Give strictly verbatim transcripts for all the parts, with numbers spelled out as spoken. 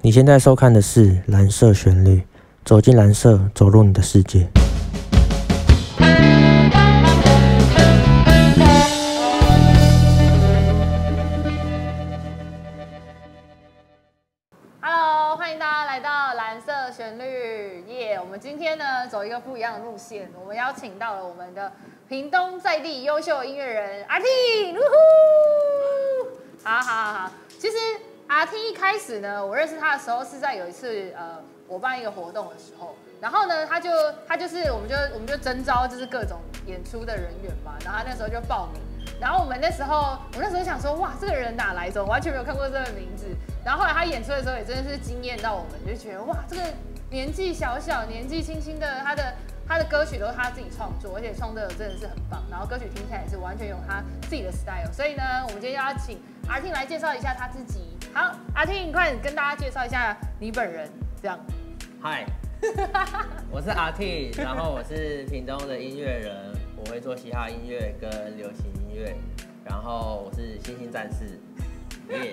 你现在收看的是蓝色旋律，走进蓝色，走入你的世界。 Hello， 欢迎大家来到蓝色旋律耶！ Yeah, 我们今天呢走一个不一样的路线，我们邀请到了我们的屏东在地优秀音乐人阿 T， 呜呼！好好好好，其实阿 T 一开始呢，我认识他的时候是在有一次呃，我办一个活动的时候，然后呢，他就他就是我们就我们就征招就是各种演出的人员嘛，然后他那时候就报名。然后我们那时候，我那时候想说，哇，这个人哪来？怎么完全没有看过这个名字？然后后来他演出的时候，也真的是惊艳到我们，就觉得哇，这个年纪小小、年纪轻轻的，他的他的歌曲都是他自己创作，而且创作的真的是很棒。然后歌曲听起来也是完全有他自己的 style。所以呢，我们今天要请阿 T 来介绍一下他自己。好，阿 T， 你快点跟大家介绍一下你本人，这样。 嗨，我是阿 T， 然后我是屏东的音乐人，我会做嘻哈音乐跟流行音乐，然后我是星星战士，耶、yeah 。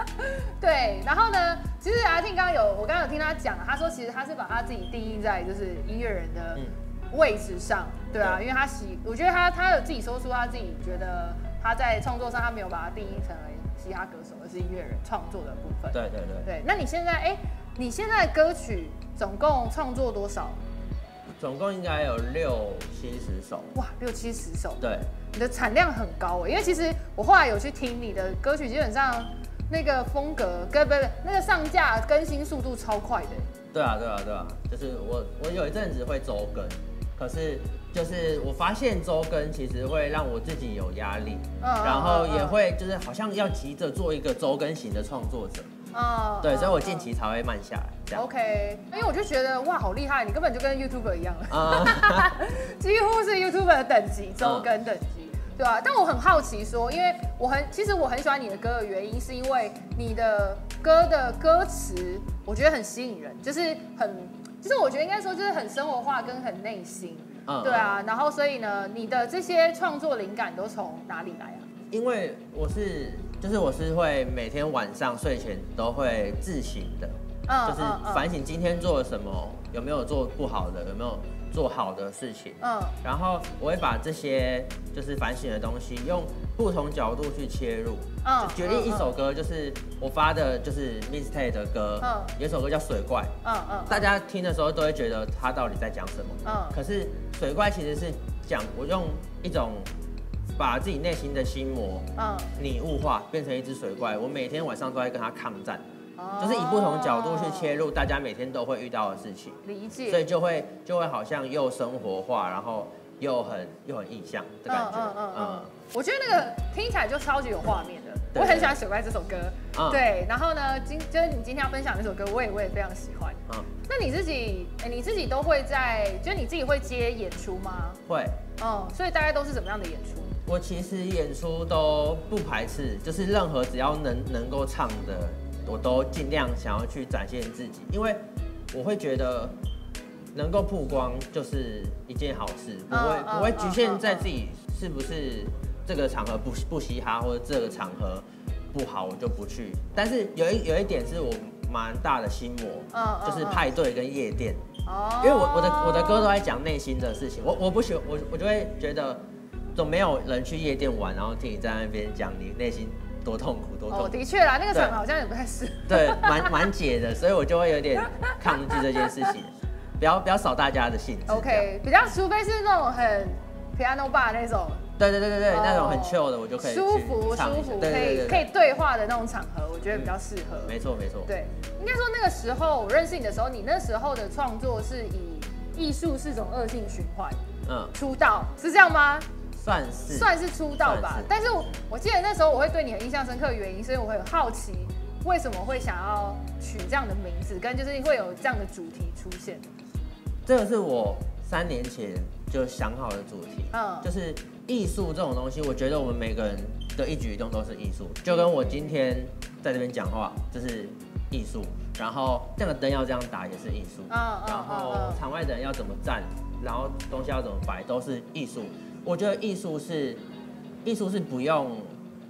对，然后呢，其实阿 T 刚刚有，我刚刚有听他讲，他说其实他是把他自己定义在就是音乐人的位置上，嗯、对啊，对因为他喜，我觉得他他有自己说出他自己觉得他在创作上他没有把它定义成为嘻哈歌手，而是音乐人创作的部分。 对对对。 对，那你现在哎，你现在的歌曲总共创作多少？ 总共应该有六七十首。 哇，六七十首。 对。 你的产量很高哎，因为其实我后来有去听你的歌曲，基本上那个风格跟不不那个上架更新速度超快的。 对啊对啊对啊，就是我我有一阵子会周更，可是就是我发现周更其实会让我自己有压力，嗯、然后也会就是好像要急着做一个周更型的创作者。嗯，对，所以我近期才会慢下来。这样 OK， 因为我就觉得哇，好厉害，你根本就跟 YouTuber 一样了，嗯、几乎是 YouTuber 的等级，周更等级，嗯、对吧、啊？但我很好奇说，因为我很其实我很喜欢你的歌的原因，是因为你的歌的歌词我觉得很吸引人，就是很，就是我觉得应该说就是很生活化跟很内心，嗯、对啊。然后所以呢，你的这些创作灵感都从哪里来啊？ 因为我是。就是我是会每天晚上睡前都会自省的，嗯、就是反省今天做了什么，有没有做不好的，有没有做好的事情，嗯，然后我会把这些就是反省的东西用不同角度去切入，嗯，就举例一首歌，就是我发的就是 Mistake 的歌，嗯，有一首歌叫水怪，嗯嗯，大家听的时候都会觉得他到底在讲什么，嗯，可是水怪其实是讲我用一种。把自己内心的心魔，嗯，拟物化，变成一只水怪。我每天晚上都在跟他抗战，哦、就是以不同角度去切入大家每天都会遇到的事情。 理解。 所以就会就会好像又生活化，然后又很又很意象的感觉。嗯嗯嗯。嗯我觉得那个听起来就超级有画面的。我很喜欢《水怪》这首歌。嗯、对，然后呢，今就是你今天要分享那首歌，我也我也非常喜欢。嗯。那你自己，哎，你自己都会在，就是你自己会接演出吗？ 会。 嗯，所以大概都是怎么样的演出？ 我其实演出都不排斥，就是任何只要能能够唱的，我都尽量想要去展现自己，因为我会觉得能够曝光就是一件好事，不会、嗯、不会局限在自己是不是这个场合不不嘻哈，或者这个场合不好我就不去。但是有一有一点是我蛮大的心魔，嗯、就是派对跟夜店，哦、因为我我的我的歌都在讲内心的事情，我我不喜我我就会觉得。总没有人去夜店玩，然后听你在那边讲你内心多痛苦多痛苦。哦， 的确啦，那个场合好像也不太适合。 对，蛮蛮解的，所以我就会有点抗拒这件事情，不要不要扫大家的兴致。 OK， 比较除非是那种很 piano bar 那种。 对对对对对，哦、那种很 chill 的，我就可以舒服舒服，可以可以对话的那种场合，我觉得比较适合。 嗯、没错没错。 对，应该说那个时候我认识你的时候，你那时候的创作是以艺术是种恶性循环，嗯，出道是这样吗？ 算是算是出道吧，是但是 我, 我记得那时候我会对你很印象深刻的原因，所以我会很好奇为什么会想要取这样的名字，跟就是会有这样的主题出现。 这个是我三年前就想好的主题，嗯，就是艺术这种东西，我觉得我们每个人的一举一动都是艺术，就跟我今天在这边讲话，这是艺术，然后这个灯要这样打也是艺术，嗯，然后场外的人要怎么站，然后东西要怎么摆都是艺术。我觉得艺术是，艺术是不用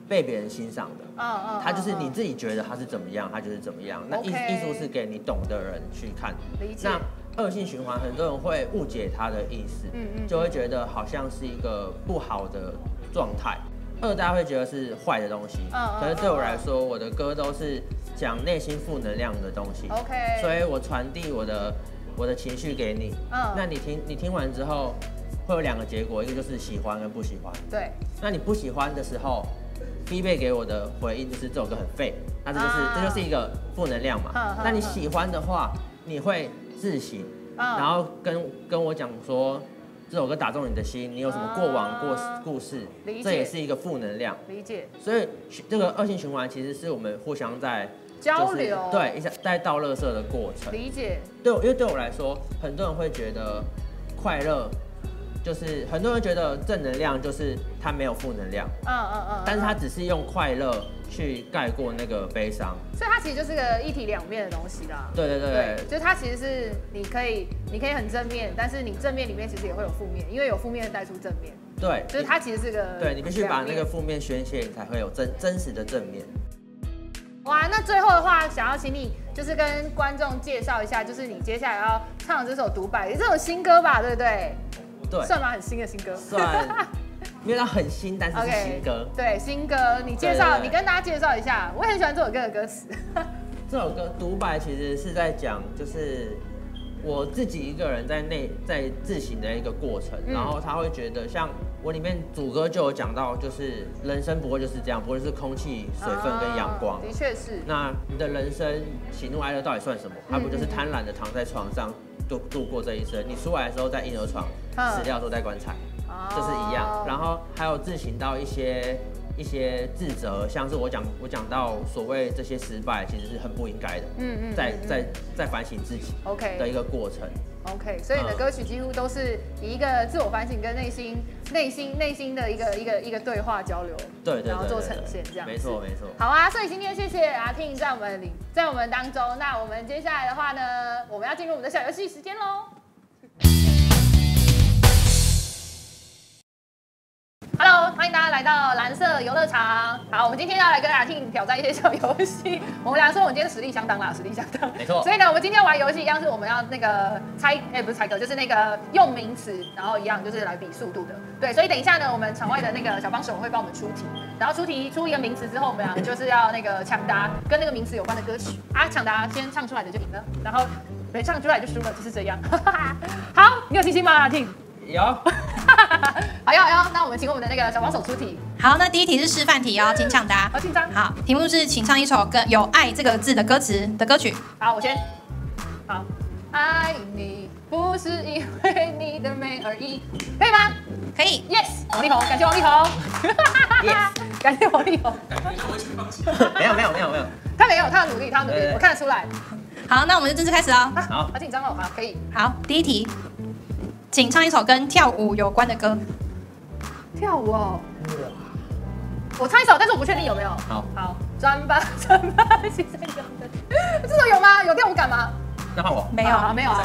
被别人欣赏的。 嗯嗯， 它就是你自己觉得它是怎么样，它就是怎么样。那艺艺术是给你懂的人去看。 理解。 那恶性循环，很多人会误解它的意思，嗯嗯，就会觉得好像是一个不好的状态。二大家会觉得是坏的东西，嗯，可是对我来说，我的歌都是讲内心负能量的东西。 OK， 所以我传递我的我的情绪给你，嗯，那你听你听完之后，会有两个结果，一个就是喜欢跟不喜欢。 对， 那你不喜欢的时候 ，feedback 给我的回应就是这首歌很废，那这就是、啊、这就是一个负能量嘛。嗯、那你喜欢的话，你会自省，嗯、然后跟跟我讲说。这首歌打中你的心，你有什么过往过故事？这也是一个负能量。 理解。 所以这个恶性循环其实是我们互相在交流， 对，一下在倒垃圾的过程。 理解。 对，因为对我来说，很多人会觉得快乐就是很多人觉得正能量就是它没有负能量，嗯嗯嗯，但是它只是用快乐去盖过那个悲伤， 所以它其实就是个一体两面的东西啦。 对对 对, 对，就是它其实是你可以你可以很正面，但是你正面里面其实也会有负面，因为有负面带出正面。 对， 就是它其实是个对你必须把那个负面宣泄，你才会有真真实的正面。 哇，那最后的话，想要请你就是跟观众介绍一下，就是你接下来要唱的这首《独白》，这首新歌吧，对不对？ 对， 算蛮很新的新歌。 算，没有到很新，但是是新歌。 Okay, 对，新歌，你介绍，你跟大家介绍一下。我也很喜欢这首歌的歌词。 这首歌《独白》其实是在讲，就是我自己一个人在内在自省的一个过程，嗯、然后他会觉得像。我里面主歌就有讲到，就是人生不过就是这样，不过就是空气、水分跟阳光。 啊、的确是。那你的人生喜怒哀乐到底算什么？它不就是贪婪的躺在床上度度过这一生？你出来的时候在婴儿床，死掉的时候在棺材，这是一样。然后还有自省到一些一些自责，像是我讲我讲到所谓这些失败其实是很不应该的。嗯嗯。在在在反省自己 ，OK 的一个过程。 OK， 所以你的歌曲几乎都是以一个自我反省跟内心、内心、内心的一个一个一个对话交流， 对对， 然后做呈现这样。 没错没错。 好啊，所以今天谢谢阿听在我们里在我们当中。那我们接下来的话呢，我们要进入我们的小游戏时间喽。Hello， 欢迎大家来到蓝色游乐场。好，我们今天要来跟阿听挑战一些小游戏。我们俩说，我们今天实力相当啦，实力相当。 没错。 所以呢，我们今天玩游戏一样是我们要那个猜，哎、欸，不是猜歌，就是那个用名词，然后一样就是来比速度的。对，所以等一下呢，我们场外的那个小帮手会帮我们出题，然后出题出一个名词之后，我们俩就是要那个抢答跟那个名词有关的歌曲啊，抢答先唱出来的就赢了，然后没唱出来就输了，就是这样。好，你有信心吗，阿听？ 有。 好要要，那我们请我们的那个小帮手出题。 好，那第一题是示范题哦，请抢答。 好紧张。 好，题目是请唱一首跟有爱这个字的歌词的歌曲。 好，我先。好，爱你不是因为你的美而已，可以吗？ 可以。 Yes， 王力宏，感谢王力宏。Yes， 感谢王力宏。 没有没有没有没有， 他没有，他很努力，他很努力，我看得出来。 好，那我们就正式开始哦。 好， 好紧张哦，好，可以。 好，第一题。请唱一首跟跳舞有关的歌。 跳舞哦，我唱一首，但是我不确定有没有。 好， 好，转吧转吧，西山有灯。这首有吗？有跳舞感吗？ 那换我。 没有， 啊、没有啊。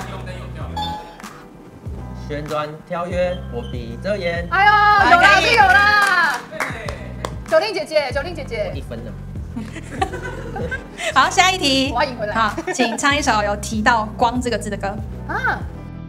旋转跳跃，我闭着眼。 哎呦，有啦，是有啦。九令姐姐，九令姐姐， 一分了。 好，下一题。 我要赢回来。 好，请唱一首有提到“光”这个字的歌。啊。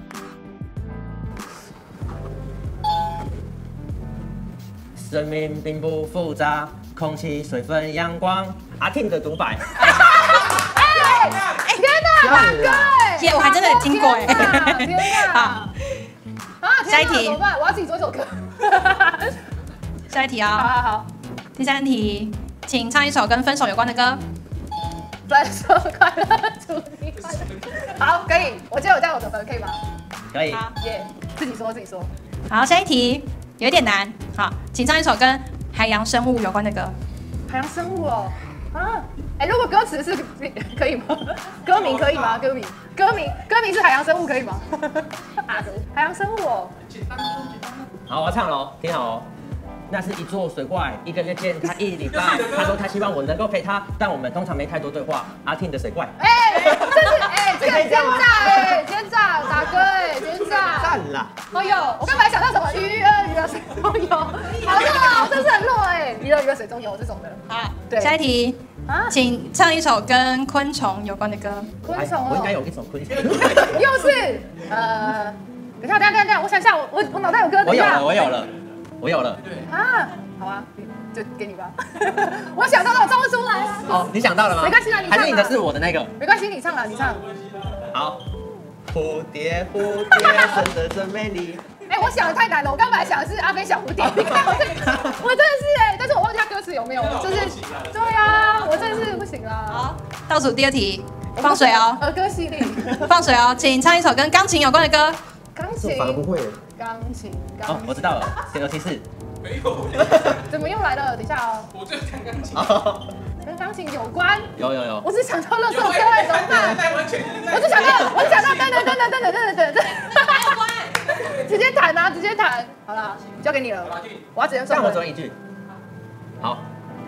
生命并不复杂，空气、水分、阳光。阿听的独白。 哎，天哪，大哥哎！ 耶，我还真的听过哎。 天哪！好，啊， 下一题怎么办？我要自己做一首歌。 下一题啊。 好好好。 第三题，请唱一首跟分手有关的歌。 分手快乐，祝你快乐。好，可以，我记得我这样我得分，可以吗？ 可以。 耶，自己说自己说。 好，下一题。有点难，好，请唱一首跟海洋生物有关的歌。 海洋生物哦，啊，哎、欸，如果歌词是可以吗？歌名可以吗？歌名，歌名，歌名是海洋生物可以吗？啊，海洋生物哦。 好，我要唱喽，听好哦。那是一座水怪，一个月见他一礼拜。他说他希望我能够陪他，但我们通常没太多对话。阿听的水怪。 哎、欸，这是哎、欸，这个奸诈哎，奸诈，打歌哎，奸诈。 赞啦！ 哦呦，我刚才想到什么鱼儿鱼儿水中游，好弱，真是很弱哎，鱼儿鱼儿水中游这种的。 好， 对， 下一题啊，请唱一首跟昆虫有关的歌。 昆虫哦， 我应该有一首昆虫。 又是呃，等一下，等一下，等一下，我想一下，我我我脑袋有歌。 我有了，我有了，我有了。 啊，好啊，就给你吧。我想到了，我唱不出来。 哦，你想到了吗？ 没关系啊，你唱。 还是你的是我的那个？ 没关系，你唱了，你唱。 好。蝴蝶，蝴蝶，真的真美丽。 哎，我想的太难了，我刚本来想的是阿飞小蝴蝶，你看我这，我真的是哎，但是我忘记他歌词有没有，就是，对啊，我真的是不行啦。 好，倒数第二题，放水哦。 儿歌系列， 放水哦，请唱一首跟钢琴有关的歌。 钢琴， 反而不会。 钢琴， 哦，我知道了，给个提示。 没有。 怎么又来了？等一下哦。 我就弹钢琴。 跟钢琴有关？ 有有有。 我只想到垃圾车，怎么办？我只想到，我只想到，等等等等等等等等等。直接弹啊，直接弹。好了，交给你了。我要直接送。 让我转一句。好。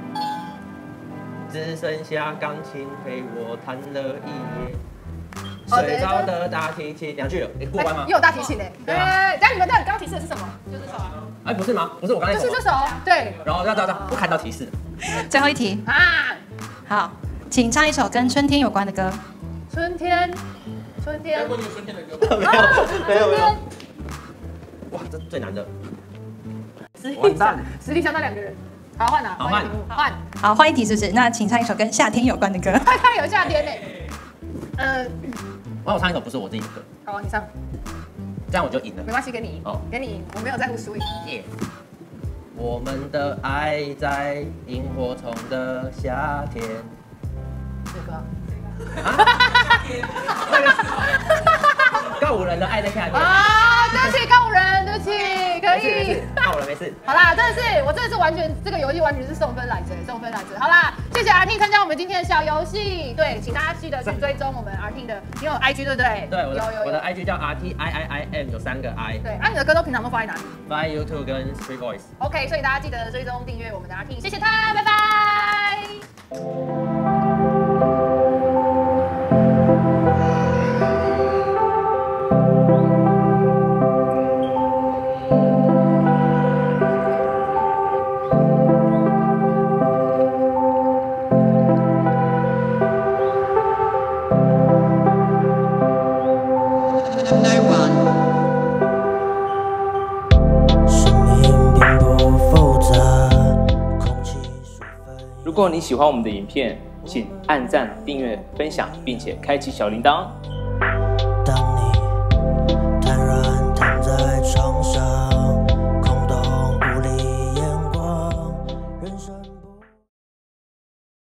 只剩下钢琴陪我弹了一夜。睡着的大提琴，两句你过关吗？ 也有大提琴呢。哎，但你们到底刚刚提示的是什么？就这首啊。 哎，不是吗？不是我刚才就是这首，对。 然后，让让让，不看到提示。 最后一题啊，好，请唱一首跟春天有关的歌。 春天，春天。 问你有春天的歌吗？没有没有没有。哇，这最难的。 实力相，实力相当两个人。好换哪？ 换换。 好，换一题是不是？那请唱一首跟夏天有关的歌。 它有夏天呢。嗯。 我要唱一首不是我自己的歌。 好啊，你唱。 这样我就赢了。 没关系，给你赢。哦，给你赢，我没有在乎输赢。 耶。我们的爱在萤火虫的夏天。 这个。 告五人的爱在夏天。 啊，对不起，告五人，对不起，可以。 告五人没事。 好啦，真的是，我真的是完全这个游戏完全是送分来着，送分来着。好啦，谢谢 R T 参加我们今天的小游戏。对，请大家记得去追踪我们 R T 的，你有 I G 对不对？ 对，我的我的 I G 叫 R T I I I M， 有三个 I。 对，啊，你的歌都平常都放在哪里？ 放在 YouTube 跟 Street Voice。OK， 所以大家记得追踪订阅我们的 R T， 谢谢他，拜拜。 如果你喜欢我们的影片，请按赞、订阅、分享，并且开启小铃铛。